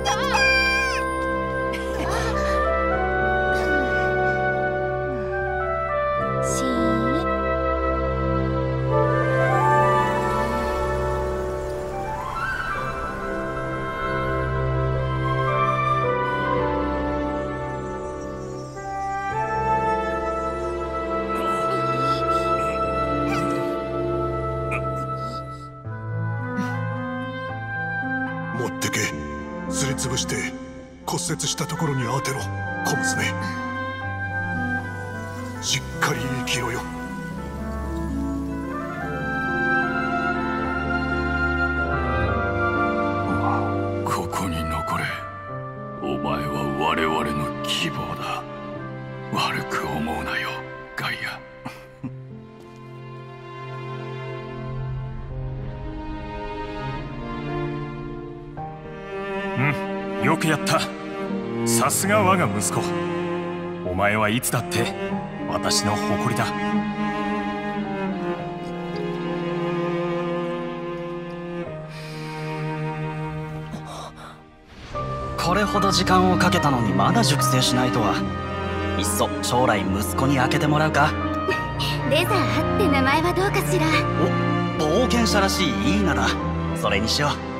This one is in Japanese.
持ってけ。すりつぶして骨折したところに当てろ、小娘。しっかり生きろよ。 ここに残れ。お前は我々の希望だ。悪く思うなよ、ガイア。 うん、よくやった。さすが我が息子。お前はいつだって私の誇りだ。 これほど時間をかけたのにまだ熟成しないとは。いっそ将来息子に開けてもらうか。 レザーって名前はどうかしら。 お、冒険者らしいいい名だ。それにしよう。